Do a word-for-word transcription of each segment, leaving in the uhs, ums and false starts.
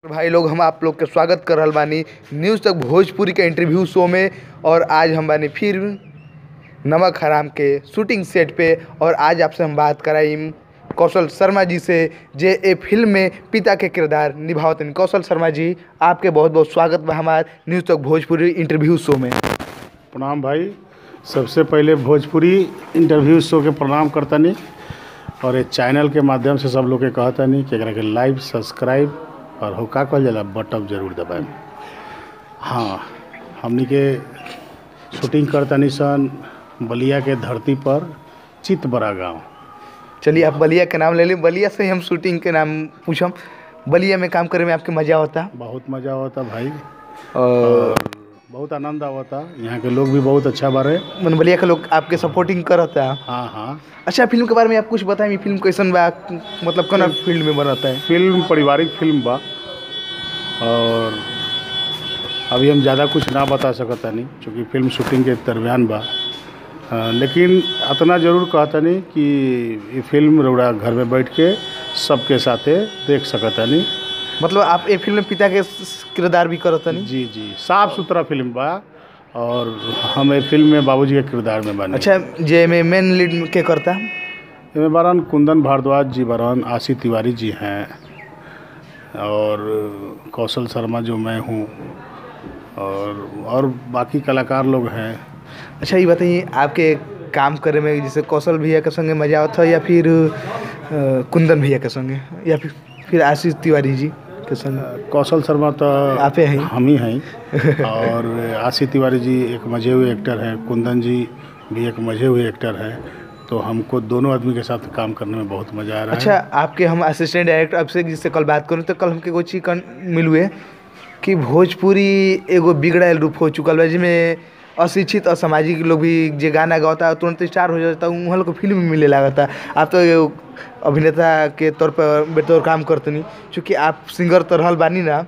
भाई लोग, हम आप लोग के स्वागत कर रहल बानी न्यूज़ तक भोजपुरी के इंटरव्यू शो में। और आज हम बानी फिर नमक हराम के शूटिंग सेट पे। और आज आपसे हम बात कराई कौशल शर्मा जी से, जे ए फिल्म में पिता के किरदार निभावतन। कौशल शर्मा जी, आपके बहुत बहुत स्वागत बा हमारे न्यूज़ तक भोजपुरी इंटरव्यू शो में। प्रणाम भाई। सबसे पहले भोजपुरी इंटरव्यू शो के प्रणाम करतनी और ये चैनल के माध्यम से सब लोग के कहतनी कि एकरा के लाइक सब्सक्राइब और हो का कहल जाला बटन जरूर दबाएं। हाँ, हमनी के शूटिंग करतनी सन बलिया के धरती पर चितबरा गांव। चलिए, आप बलिया के नाम ले लें। बलिया से ही हम शूटिंग के नाम पूछम। बलिया में काम करे में आपके मज़ा होता? बहुत मज़ा होता भाई, और बहुत आनंद आवता। यहाँ के लोग भी बहुत अच्छा बारे। मन बलिया के लोग आपके सपोर्टिंग करता? हाँ हाँ। अच्छा, फिल्म के बारे में आप कुछ बताएं। ये फिल्म कैसन बा, मतलब कौन फील्ड में बनता है? फिल्म पारिवारिक फिल्म बा और अभी हम ज़्यादा कुछ ना बता सकता नहीं क्योंकि फिल्म शूटिंग के दरमियान बा। आ, लेकिन इतना ज़रूर कहता नहीं कि ये फिल्म रउरा घर में बैठ के सबके साथे देख सकता नहीं। मतलब आप ये फिल्म में पिता के किरदार भी करता नहीं? जी जी, साफ सुथरा फिल्म बा और हम ये फिल्म में बाबूजी के किरदार में बने। अच्छा, जे में मेन लीड के करता? इसमें बारन कुंदन भारद्वाज जी बारन, आशी तिवारी जी हैं और कौशल शर्मा जो मैं हूँ और और बाकी कलाकार लोग हैं। अच्छा, ये बताइए, आपके काम करे में जैसे कौशल भैया के संगे मजा आता या फिर कुंदन भैया के संगे या फिर फिर आशीष तिवारी जी के संगे? कौशल शर्मा तो आप हैं, हम ही हैं और आशीष तिवारी जी एक मजे हुए एक्टर हैं, कुंदन जी भी एक मजे हुए एक्टर हैं। तो हमको दोनों आदमी के साथ काम करने में बहुत मज़ा आ रहा अच्छा, है। अच्छा, आपके हम असिस्टेंट डायरेक्टर अब से जिससे कल बात करूँ तो कल हमके कोई चीज मिल हुए कि भोजपुरी एगो बिगड़ायल रूप हो चुकल है, जिसमें अशिक्षित असामाजिक लोग भी जे गाना गाता है तुरंत स्टार हो जाता है, वहाँ लोग को फिल्म में मिले लगता है। आप तो अभिनेता के तौर पर बेतौर काम करते नहीं, चूँकि आप सिंगर तो रहल बानी ना।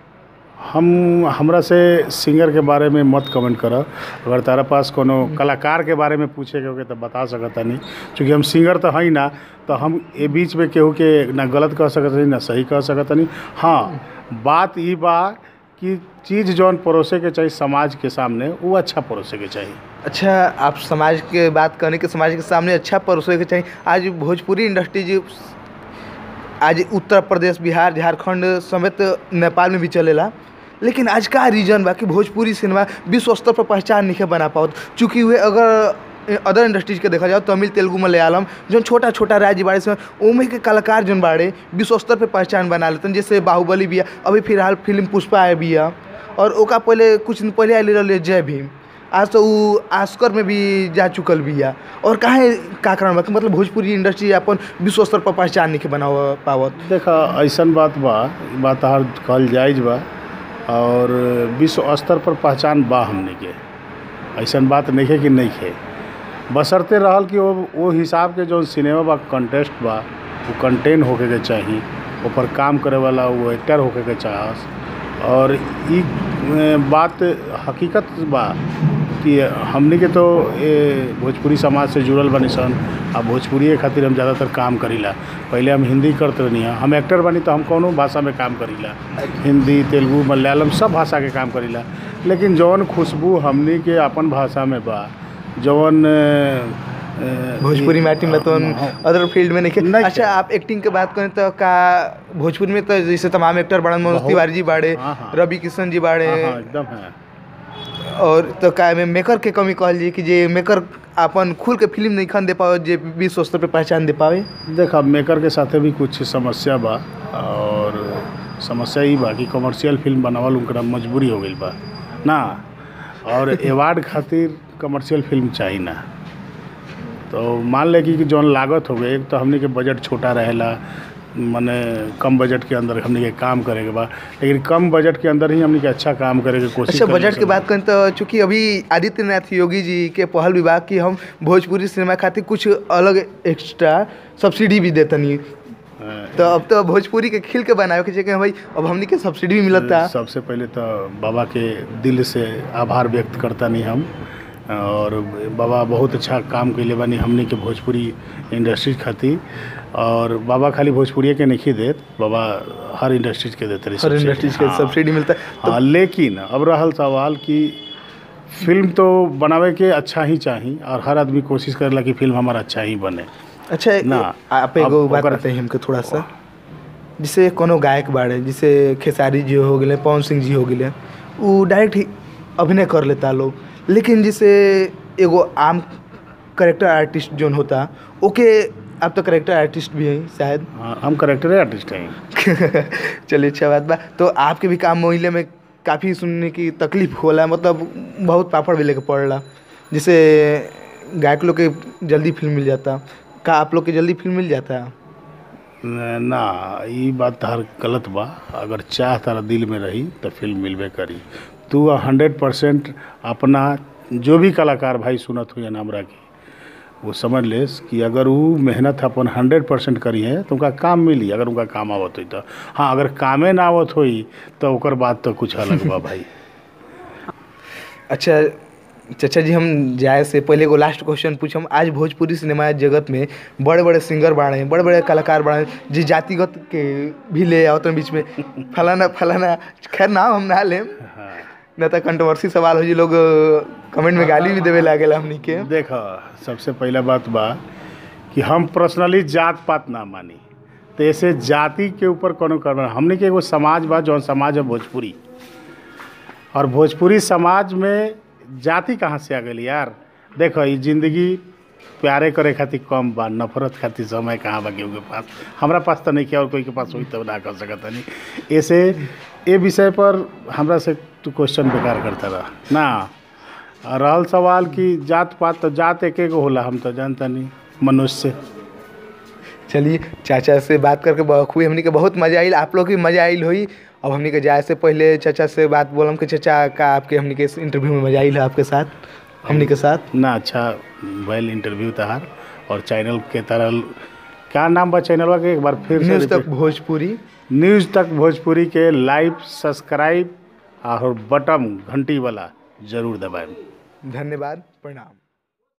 हम हमरा से सिंगर के बारे में मत कमेंट कर। अगर तारा पास कोनो कलाकार के बारे में पूछे के तो बता सकता नहीं, क्योंकि हम सिंगर तो हैं ना। तो हम ये बीच में केहू के ना गलत कह सकता नहीं ना सही कह सकता नहीं। हाँ, बात ये बा कि चीज़ जौन परोसे के चाहिए समाज के सामने वो अच्छा परोसे के चाहिए। अच्छा, आप समाज के बात करने के समाज के सामने अच्छा परोसे के चाहिए। आज भोजपुरी इंडस्ट्री जी आज उत्तर प्रदेश, बिहार, झारखंड समेत नेपाल में भी चलेला, लेकिन आज का रीजन बा कि भोजपुरी सिनेमा विश्व स्तर पर पहचान नहीं बना पाओ। चूँकि वे अगर अदर इंडस्ट्रीज के देखा जाओ, तमिल, तेलुगु, मलयालम जो छोटा छोटा राज्य बाड़े से उमें के कलाकार जन बाड़े विश्व स्तर पर पहचान बना लेते हैं। जैसे बाहुबली भी है, अभी फिलहाल फिल्म पुष्पा है भी है, और ओका पहले कुछ दिन पहले आए रहे जय भीम। आज तो वो ऑस्कर में भी जा चुकल भी है। और काहे का कारण बा, मतलब भोजपुरी इंडस्ट्री अपन विश्व स्तर पर पहचान नहीं बना पावत? देखा, ऐसा बात बा, बात हर कहल जायज बा और विश्व स्तर पर पहचान बा हमने के। ऐसा बात नहीं है कि नहीं है, बसरते रहल कि वो वो हिसाब के जो सिनेमा बा कंटेस्ट बा वो कंटेन होके के चाहिए, ऊपर काम करे वाला वो एक्टर होके के चाहस। और ई बात हकीकत बा कि हमने के तो ये भोजपुरी समाज से जुड़ल बनी सन। अब भोजपुरी खातिर हम ज़्यादातर काम करीला। पहले हम हिंदी करते रहनी है, हम एक्टर बनी तो हम कौनो भाषा में काम करीला, हिंदी, तेलुगु, मलयालम सब भाषा के काम करीला। लेकिन जौन खुशबू हमने के अपन भाषा में बा, जौन भोजपुरी माटी में तो अदर फील्ड में नहीं, नहीं। अच्छा, आप एक्टिंग के बात करें तो का भोजपुरी में तो जैसे तमाम एक्टर बड़े, मनोज तिवारी जी बाड़े, रवि किशन जी बाड़े, एकदम है। और तो का में मेकर के कमी कहल जी कि जे मेकर अपन खुल के फिल्म नहीं खन दे पावे, जे विश्व स्तर पे पहचान दे पावे? देखा, मेकर के साथे भी कुछ समस्या बा और समस्या ही बा कि कमर्शियल फिल्म बनावल उनका मजबूरी हो गई बा ना, और अवार्ड खातिर कमर्शियल फिल्म चाहिए ना। तो मान ले कि जौन लागत हो गई, एक तो हमने के बजट छोटा रहेला, माने कम बजट के अंदर हमने के काम करेंगे बा, लेकिन कम बजट के अंदर ही हमने के अच्छा काम करे के कोशिश। अच्छा, बजट की बात करें तो चूँकि अभी आदित्यनाथ योगी जी के पहल विभाग की हम भोजपुरी सिनेमा खातिर कुछ अलग एक्स्ट्रा सब्सिडी भी देते नहीं, तो अब तो भोजपुरी के खिल के बनावे के चाहिए भाई, अब हमने के सब्सिडी भी मिलता। सबसे पहले तो बाबा के दिल से आभार व्यक्त करता नहीं हम, और बाबा बहुत अच्छा काम कैले बानी हमने के भोजपुरी इंडस्ट्री खातिर। और बाबा खाली भोजपुरी के नहीं देत, बाबा हर इंडस्ट्रीज के देते हर इंडस्ट्रीज के सब्सिडी मिलता है। तो हाँ, लेकिन अब रहल सवाल कि फिल्म तो बनावे के अच्छा ही चाहिए और हर आदमी कोशिश करेला कि फिल्म हमारा अच्छा ही बने। अच्छा ना, आप एगो बात बताइए हमके थोड़ा सा, जिसे कोनो गायक बाड़े, जिसे खेसारी जी हो गए, पवन सिंह जी हो गए, वो डायरेक्ट ही अभिनय कर लेता लोग, लेकिन जिसे एगो आम करेक्टर आर्टिस्ट जोन होता ओके, आप तो करेक्टर आर्टिस्ट भी हैं शायद। हाँ, हम करेक्टर आर्टिस्ट हैं। चलिए अच्छा बात बा। तो आपके भी काम मोहल्ले में काफ़ी सुनने की तकलीफ होला, मतलब बहुत पापड़ भी लेके पड़ला, जिसे गायक लोग के जल्दी फिल्म मिल जाता, का आप लोग के जल्दी फिल्म मिल जाता? ना, ये बात तार गलत बा। अगर चाह तारा दिल में रही तो फिल्म मिलबे करी। तू हंड्रेड परसेंट अपना जो भी कलाकार भाई सुनत हुई हमरा की, वो समझ लेस कि अगर वो मेहनत अपन हंड्रेड परसेंट करी है तो उनका काम मिली, अगर उनका काम आवत हुई तो। हाँ, अगर कामे ना आवत हुई तो ओकर बात तो कुछ अलग बा भाई। अच्छा चाचा जी, हम जाए से पहले एगो लास्ट क्वेश्चन पूछम। आज भोजपुरी सिनेमा जगत में बड़े बड़े सिंगर बाड़े हैं, बड़े बड़े कलाकार बाड़े हैं, जी जातिगत के भी ले आवत बीच में, फलाना फलाना, खैर नाम हम ना लेम, न तो कंट्रोवर्सी सवाल हो जी, लोग कमेंट में गाली भी देवे लागेला हमनी के। देखो, सबसे पहला बात बा कि हम पर्सनली जात पात ना मानी, तो ऐसे जाति के ऊपर कोनो करना, हमने के एगो समाज बा जौन समाज है भोजपुरी, और भोजपुरी समाज में जाति कहाँ से आ गई यार। देखो, ये जिंदगी प्यारे करे खातिर कम बा, नफरत खातिर समय कहाँ बा केहू के पास। हमरा पास तो नहीं किया, और कोई के पास हुई तो ना कर सकता नहीं। ऐसे ये विषय पर हमरा से तू क्वेश्चन बेकार करता रहा ना। रहल सवाल कि जात पात, तो जात एक एक होला, हम तो जानता नहीं मनुष्य। चलिए, चाचा से बात करके बखूबी हमनी के बहुत मजा आई, आप लोग भी मजा आई हुई। अब हमनी के जाए से पहले चाचा से बात बोलम कि चाचा का आपके हमनी के इंटरव्यू में मजा आई है आपके साथ, हमनी के साथ ना। अच्छा वेल इंटरव्यू तहार, और चैनल के तरह क्या नाम बा चैनल के, एक बार फिर से? न्यूज़ तक भोजपुरी। न्यूज़ तक भोजपुरी के लाइव, सब्सक्राइब और बटन घंटी वाला जरूर दबाएं। धन्यवाद, प्रणाम।